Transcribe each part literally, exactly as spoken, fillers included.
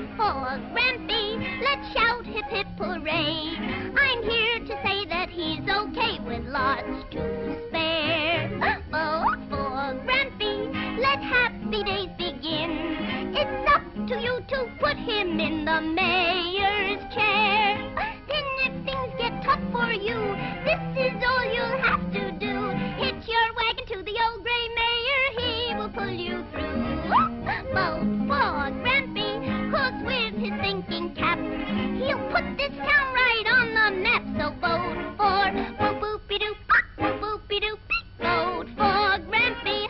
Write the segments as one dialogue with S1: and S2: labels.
S1: for Grampy. Let's shout hip hip hooray. I'm here to say that he's okay with lots to spare. Vote for Grampy. Let happy days begin. It's up to you to put him in the mayor's chair. Then if things get tough for you, this is all you'll have to do. Hitch your wagon to the old gray mayor. He will pull you through. Vote for Grampy, 'cause with his thinking cap, he'll put this town right on the map. So vote for boop boopy doop, boop boopy doop. Vote for Grampy.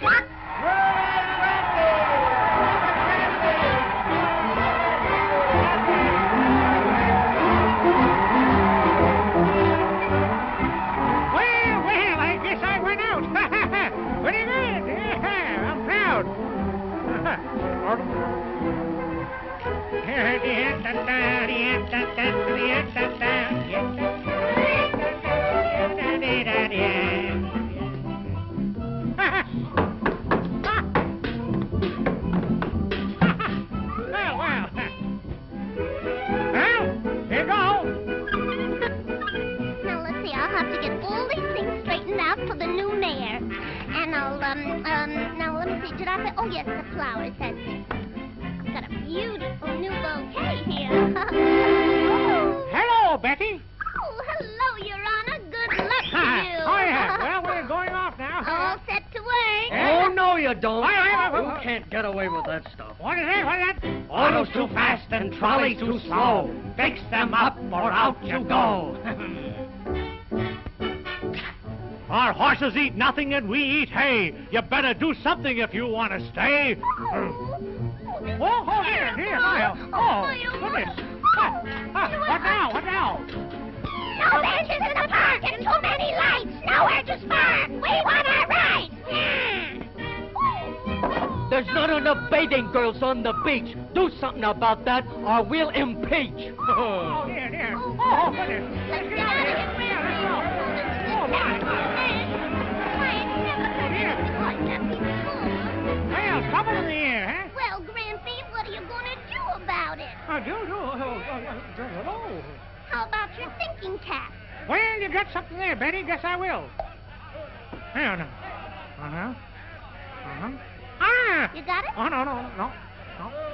S2: Well, well, I guess I went out. Pretty good. Yeah, I'm proud. Well, well. Well, here goes.
S1: Now, let's see, I'll have to get all these things straightened out for the new mayor. And I'll, um, um, now let me see, did I say, oh yes, the flowers, that's it. I've got a beautiful new bouquet here. Oh.
S2: Hello, Betty.
S1: Oh, hello, Your Honor. Good luck to
S2: Hi.
S1: you.
S2: Oh, yeah. Well, we're going off now.
S1: All set to work.
S2: Yeah.
S3: Oh, no, you don't.
S2: Wait, wait, wait,
S3: You
S2: wait.
S3: can't get away with that stuff.
S2: What is it? What is that?
S3: Autos too fast and trolleys too slow. Fix them up or out you go.
S2: Our horses eat nothing and we eat hay. You better do something if you want to stay. Oh, oh, here, here, Kyle. Oh, goodness. Ah, ah, what now? What now?
S1: No benches in the park and too many lights. Nowhere to spark. We want our rights.
S3: There's not enough bathing girls on the beach. Do something about that or we'll impeach.
S2: Oh, here, here. Oh, oh, goodness.
S1: Let's
S2: Let's
S1: get
S2: get
S1: out
S2: out
S1: of
S2: of
S1: here.
S2: here. Let's go. Oh, my. Well, trouble in the air, huh?
S1: Well, Grampy, what are you going to do about it?
S2: Oh, do, do. Oh, oh, oh, oh.
S1: How about your thinking cap?
S2: Well, you got something there, Betty. Guess I will. Hang on now. Uh-huh. Uh-huh. Ah!
S1: You got it?
S2: Oh, no, no, no, no.